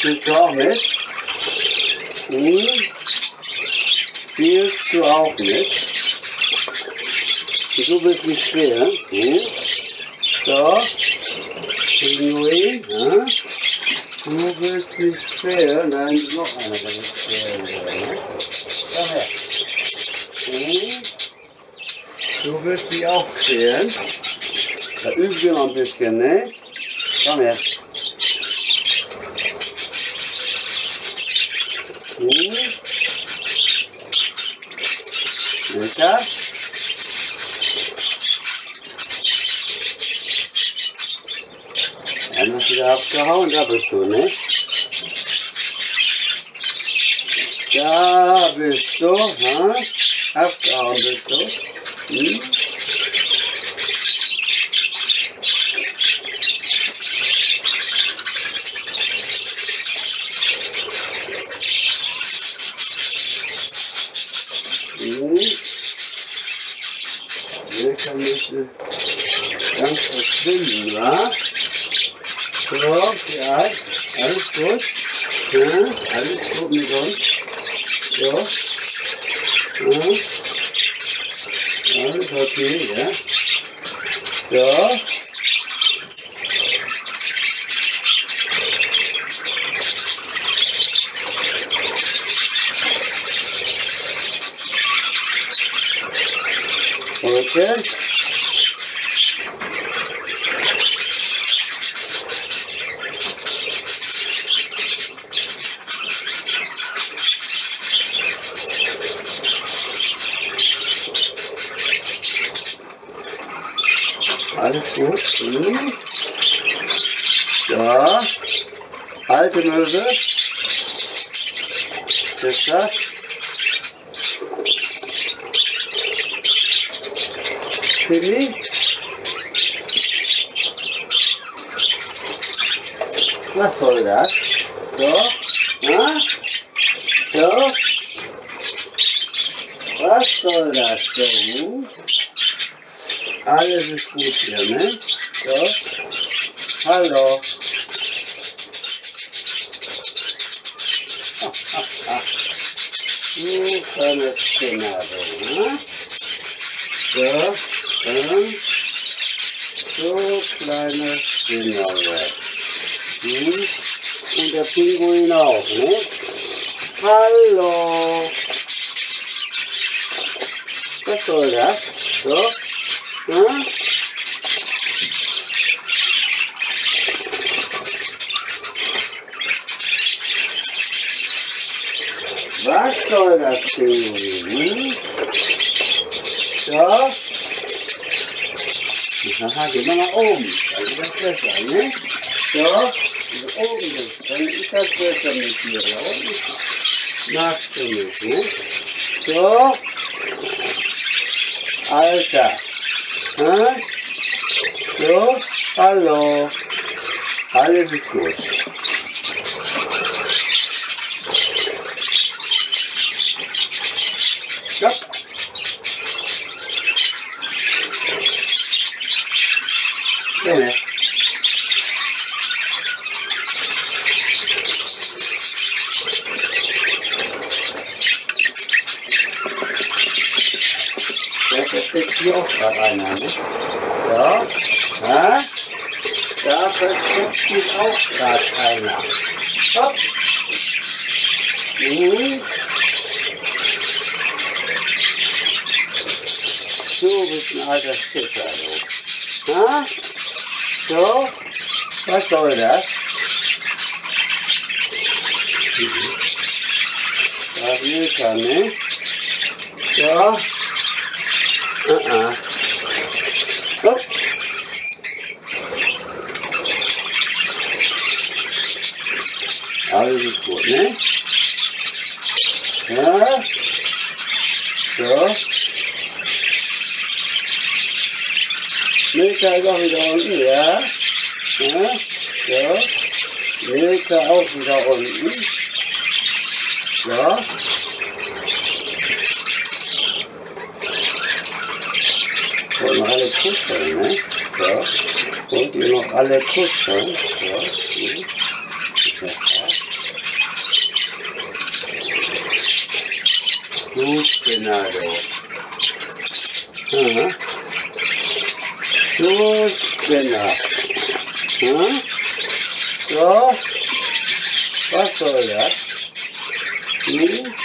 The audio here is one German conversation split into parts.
Spielst du auch mit? Spielst du auch mit? Du bist nicht schwer. So. Pinguin. Ja. Du bist nicht schwer. Nein, noch einer, der ist schwer. Komm her. Du willst dich auch quälen. Da üben wir noch ein bisschen, ne? Komm her. Lecker. Einer ist wieder abgehauen, da bist du, ne? Da bist du, ha? Abgehauen bist du. Lecker müsste ganz verschwinden, wa? So, ja, alles gut. Ja, alles gut mit uns. So. Ja. Alles okay, ja. So. Okay. Alles gut. Ja. Alte Möwe. Ist das? Timmy? Was soll das? So? Na? So? Was soll das so? Alles ist gut hier, ne? So? Hallo? Du kleine Spinner, ne? So? So kleine Spinner. Und der Pinguin auch, ne? Hallo! Was soll das? So? Ja? Was soll das Pinguin? So? Aha, gehen wir nach oben. Dann ist das besser, ne? So, oben ist, dann ist das besser mit dir. Da unten magst du nicht, ne? So. Alter. Ha? So, hallo. Alles ist gut. Stopp. Ja. Da versteckt hier auch gerade einer, ne? Ja. Ja. Da versteckt sich auch gerade einer. Hopp. Du bist ein alter Stücker, du. Ha? So. Was soll das? Das will er, ne? Ja. Hopp. Alles ist gut, ne? Ja. So. Milka ist auch wieder unten, ja. Ja. So. Milka auch wieder unten. So. Wollen noch alle kuscheln, ne? So. Wollt ihr noch alle kuscheln? So. Ja. Du Spinner, du. Ja. Du Spinner. Ja. So. Was soll das? Hm?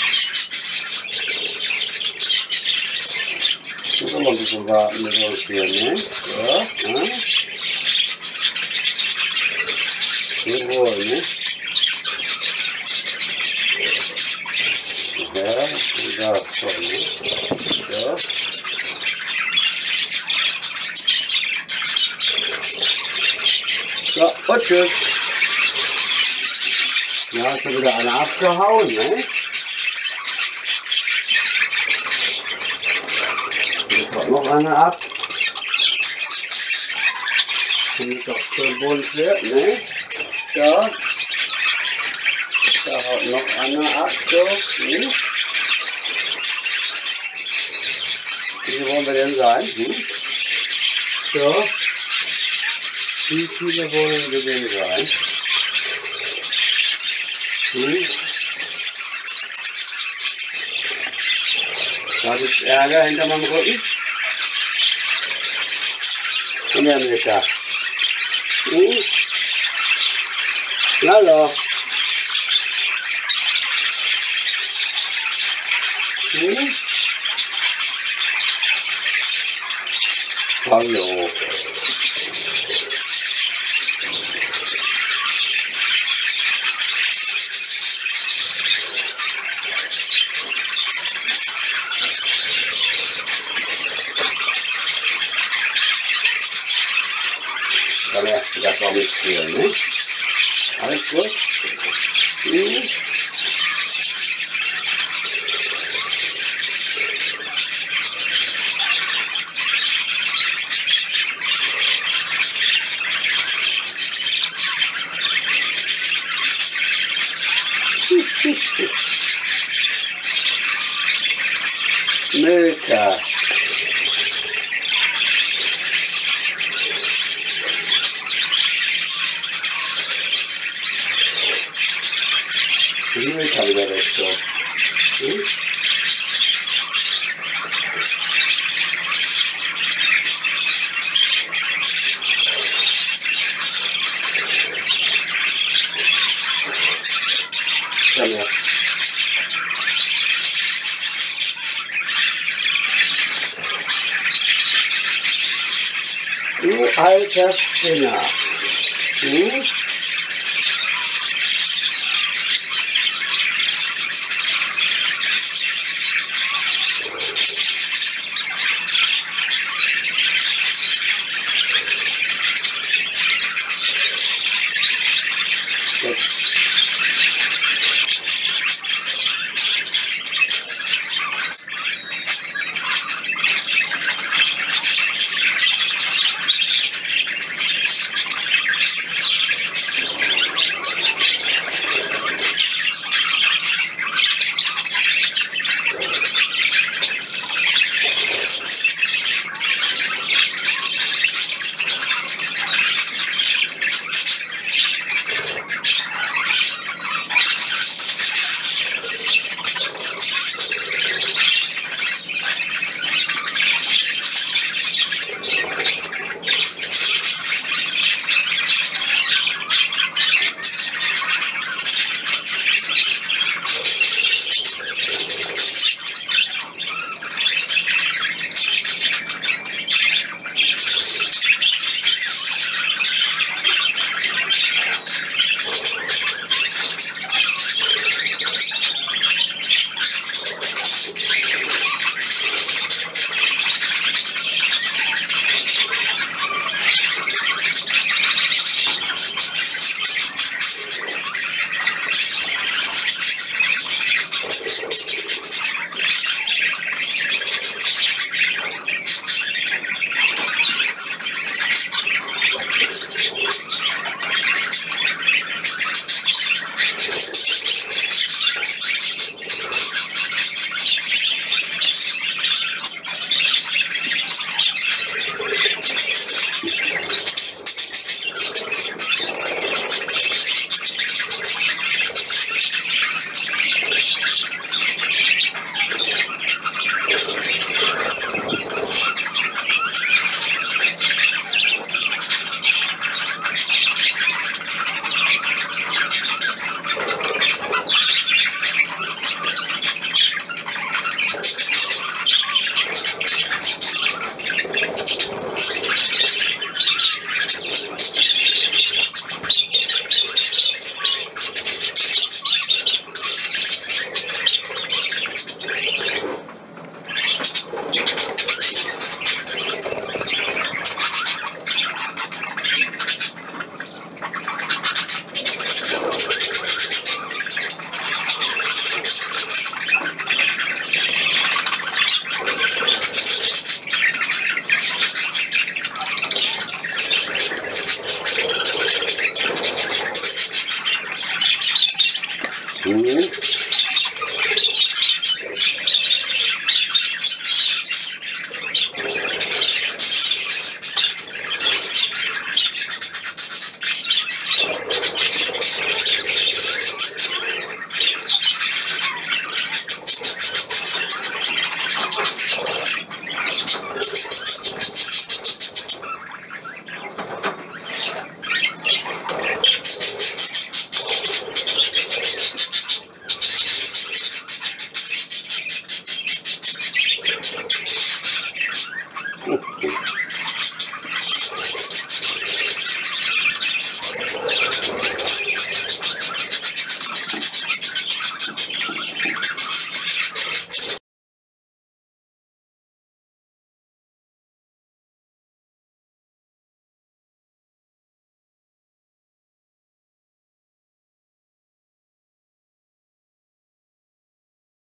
Muss aber ein bisschen warten mit uns hier, ne? So. Ja. Jawohl, ne? Ja, und da voll, ne? So. So, und tschüss. Ja, ist schon wieder einer abgehauen, ne? Jetzt kommt noch einer ab. Damit doch schön bunt wird, ne? Da. Da haut noch einer ab, so. Hm? Wie wollen wir denn sein? Hm? So. Wie viele wollen wir denn sein? Hm? Da gibt es Ärger hinter meinem Rücken. Komm her, Milka. Hm? Hallo. Hm? Hallo. Komm her, das war nicht viel, ne? Alles gut? Hm? Milka. Die Milka wieder weg, so. Hm? Komm her. Du alter Spinner. Hm?